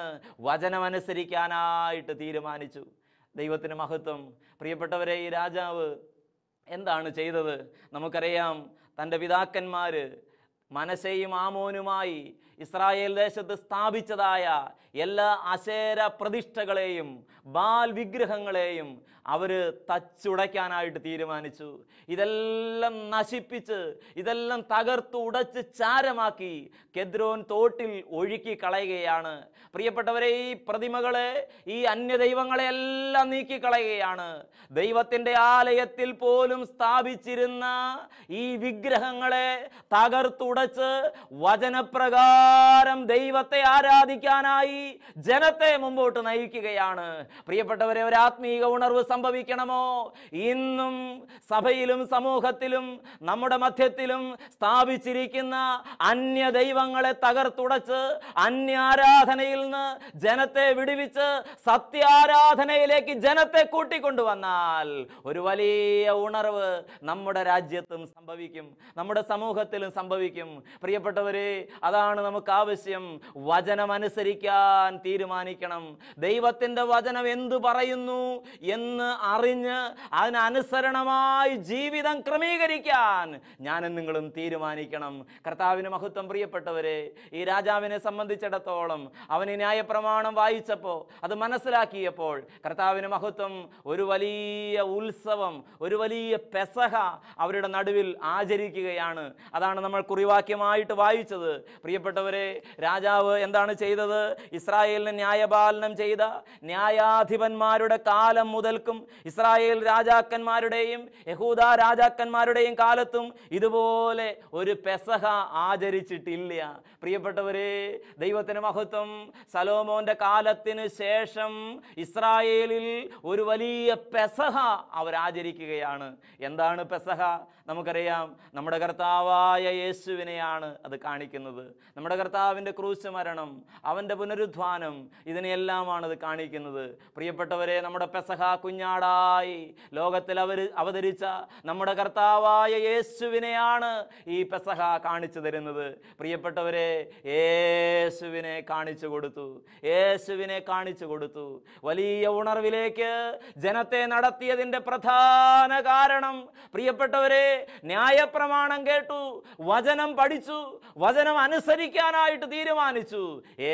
S2: വചനമനുസരിക്കാനായിട്ട് തീരുമാനിച്ചു. ദൈവത്തിന് മഹത്വം. പ്രിയപ്പെട്ടവരെ, ഈ രാജാവ് എന്താണ് ചെയ്തത്? നമുക്കറിയാം, തൻ്റെ പിതാക്കന്മാര് മനശ്ശെയും ആമോനുമായി ഇസ്രായേൽ ദേശത്ത് സ്ഥാപിച്ചതായ എല്ലാ അശേര പ്രതിഷ്ഠകളെയും ബാൽ വിഗ്രഹങ്ങളെയും അവർ തച്ചുടയ്ക്കാനായിട്ട് തീരുമാനിച്ചു. ഇതെല്ലാം നശിപ്പിച്ച് ഇതെല്ലാം തകർത്ത് ഉടച്ച് ചാരമാക്കി കെദ്രോൻ തോട്ടിൽ ഒഴുക്കി കളയുകയാണ്. പ്രിയപ്പെട്ടവരെ, ഈ പ്രതിമകളെ, ഈ അന്യദൈവങ്ങളെ എല്ലാം നീക്കിക്കളയുകയാണ്. ദൈവത്തിൻ്റെ ആലയത്തിൽ പോലും സ്ഥാപിച്ചിരുന്ന ഈ വിഗ്രഹങ്ങളെ തകർത്തുടച്ച് വചനപ്രകാരം ദൈവത്തെ ആരാധിക്കാനായി ജനത്തെ മുമ്പോട്ട് നയിക്കുകയാണ്. പ്രിയപ്പെട്ടവരെ, ഒരു ആത്മീക ഉണർവ് സംഭവിക്കണമോ? ഇന്നും സഭയിലും സമൂഹത്തിലും നമ്മുടെ മധ്യത്തിലും സ്ഥാപിച്ചിരിക്കുന്ന അന്യ ദൈവങ്ങളെ തകർത്തുടച്ച് അന്യാരാധനയിൽ നിന്ന് ജനത്തെ വിടുവിച്ച് സത്യാരാധനയിലേക്ക് ജനത്തെ കൂട്ടിക്കൊണ്ടുവന്നാൽ ഒരു വലിയ ഉണർവ് നമ്മുടെ രാജ്യത്തും സംഭവിക്കും, നമ്മുടെ സമൂഹത്തിലും സംഭവിക്കും. പ്രിയപ്പെട്ടവരെ, അതാണ് നമുക്ക് ആവശ്യം. വചനമനുസരിക്കാൻ തീരുമാനിക്കണം. ദൈവത്തിൻ്റെ വചനം എന്തു പറയുന്നു എന്ന് അറിഞ്ഞ് അതിനനുസരണമായി ജീവിതം ക്രമീകരിക്കാൻ ഞാനും നിങ്ങളും തീരുമാനിക്കണം. കർത്താവിന് മഹത്വം. പ്രിയപ്പെട്ടവരെ, ഈ രാജാവിനെ സംബന്ധിച്ചിടത്തോളം അവന് ന്യായപ്രമാണം വായിച്ചപ്പോൾ, അത് മനസ്സിലാക്കിയപ്പോൾ, കർത്താവിന് മഹത്വം, ഒരു വലിയ ഉത്സവം, ഒരു വലിയ പെസഹ അവരുടെ നടുവിൽ ആചരിക്കുകയാണ്. അതാണ് നമ്മൾ കുറിവാക്യമായിട്ട് വായിച്ചത്. പ്രിയപ്പെട്ടവരെ, രാജാവ് എന്താണ് ചെയ്തത്? ഇസ്രായേലിനെ ന്യായപാലനം ചെയ്ത ന്യായാധിപന്മാരുടെ കാലം മുതൽക്കും ഇസ്രായേൽ രാജാക്കന്മാരുടെയും യഹൂദ രാജാക്കന്മാരുടെയും കാലത്തും ഇതുപോലെ ഒരു പെസഹ ആചരിച്ചിട്ടില്ല. പ്രിയപ്പെട്ടവരെ, ദൈവത്തിന് മഹത്വം. സലോമോന്റെ കാലത്തിന് ശേഷം ഇസ്രായേലിൽ ഒരു വലിയ പെസഹ അവർ ആചരിക്കുകയാണ്. എന്താണ് പെസഹ? നമുക്കറിയാം, നമ്മുടെ കർത്താവായ യേശുവിനെയാണ് അത് കാണിക്കുന്നത്. നമ്മുടെ കർത്താവിൻ്റെ ക്രൂശ് മരണം, അവൻ്റെ പുനരുദ്ധാനം, ഇതിനെല്ലാമാണ് അത് കാണിക്കുന്നത്. പ്രിയപ്പെട്ടവരെ, നമ്മുടെ പെസഹ കുഞ്ഞാടായി ലോകത്തിൽ അവർ അവതരിച്ച നമ്മുടെ കർത്താവായ യേശുവിനെയാണ് ഈ പെസഹ കാണിച്ചു തരുന്നത്. പ്രിയപ്പെട്ടവരെ, യേശുവിനെ കാണിച്ചു കൊടുത്തു. യേശുവിനെ കാണിച്ചു കൊടുത്തു. വലിയ ഉണർവിലേക്ക് ജനത്തെ നടത്തിയതിൻ്റെ പ്രധാന കാരണം, പ്രിയപ്പെട്ടവരെ, ന്യായപ്രമാണം കേട്ടു, വചനം പഠിച്ചു, വചനം അനുസരിക്കാനായിട്ട് തീരുമാനിച്ചു,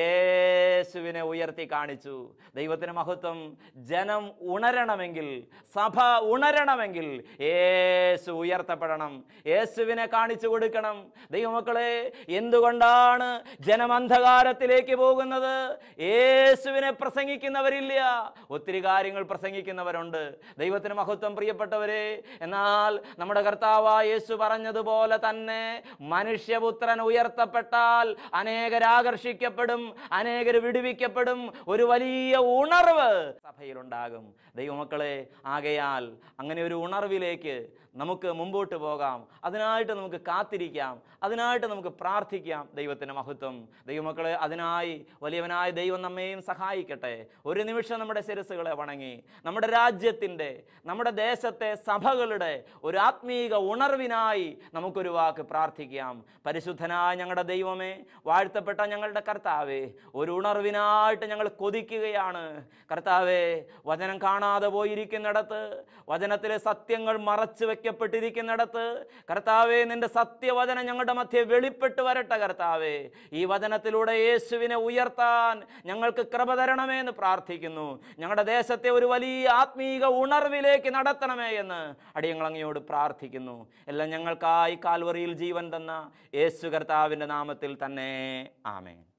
S2: യേശുവിനെ ഉയർത്തി കാണിച്ചു. ദൈവത്തിന് മഹത്വം. ജനം ഉണരണമെങ്കിൽ, സഭ ഉണരണമെങ്കിൽ യേശു ഉയർത്തപ്പെടണം. യേശുവിനെ കാണിച്ചു കൊടുക്കണം. ദൈവമക്കളെ, എന്തുകൊണ്ടാണ് ജനം അന്ധകാരത്തിലേക്ക് പോകുന്നത്? യേശുവിനെ പ്രസംഗിക്കുന്നവരില്ല. ഒത്തിരി കാര്യങ്ങൾ പ്രസംഗിക്കുന്നവരുണ്ട്. ദൈവത്തിന് മഹത്വം. പ്രിയപ്പെട്ടവരെ, എന്നാൽ നമ്മുടെ കർത്താവായ യേശു പറഞ്ഞതുപോലെ തന്നെ മനുഷ്യപുത്രൻ ഉയർത്തപ്പെട്ടാൽ അനേകർ ആകർഷിക്കപ്പെടും, അനേകർ വിടുവിക്കപ്പെടും. ഒരു വലിയ ഉണർവ് സഭയിലുണ്ടാകും. ദൈവമക്കളെ, ആകയാൽ അങ്ങനെ ഒരു ഉണർവിലേക്ക് നമുക്ക് മുമ്പോട്ട് പോകാം. അതിനായിട്ട് നമുക്ക് കാത്തിരിക്കാം, അതിനായിട്ട് നമുക്ക് പ്രാർത്ഥിക്കാം. ദൈവത്തിൻ്റെ മഹത്വം. ദൈവമക്കളെ, അതിനായി വലിയവനായ ദൈവം നമ്മെയും സഹായിക്കട്ടെ. ഒരു നിമിഷം നമ്മുടെ ശിരസ്സുകളെ വണങ്ങി നമ്മുടെ രാജ്യത്തിൻ്റെ, നമ്മുടെ ദേശത്തെ സഭകളുടെ ഒരു ആത്മീക ഉണർവിനായി നമുക്കൊരു വാക്ക് പ്രാർത്ഥിക്കാം. പരിശുദ്ധനായ ഞങ്ങളുടെ ദൈവമേ, വാഴ്ത്തപ്പെട്ട ഞങ്ങളുടെ കർത്താവേ, ഒരു ഉണർവിനായിട്ട് ഞങ്ങൾ കൊതിക്കുകയാണ്. കർത്താവേ, വചനം കാണാതെ പോയിരിക്കുന്നിടത്ത്, വചനത്തിലെ സത്യങ്ങൾ മറച്ചു വെക്കപ്പെട്ടിരിക്കുന്നിടത്ത്, കർത്താവേ, നിന്റെ സത്യവചനം ഞങ്ങളുടെ മധ്യേ വെളിപ്പെട്ട് വരട്ടെ. കർത്താവേ, ഈ വചനത്തിലൂടെ യേശുവിനെ ഉയർത്താൻ ഞങ്ങൾക്ക് കൃപ തരണമേ എന്ന് പ്രാർത്ഥിക്കുന്നു. ഞങ്ങളുടെ ദേശത്തെ ഒരു വലിയ ആത്മീക ഉണർവിലേക്ക് നടത്തണമേ എന്ന് അടിയങ്ങൾ അങ്ങയോട് പ്രാർത്ഥിക്കുന്നു. എല്ലാം ഞങ്ങൾക്കായി കാൽവറിയിൽ ജീവൻ തന്ന യേശു കർത്താവിൻ്റെ നാമത്തിൽ തന്നെ. ആമേൻ.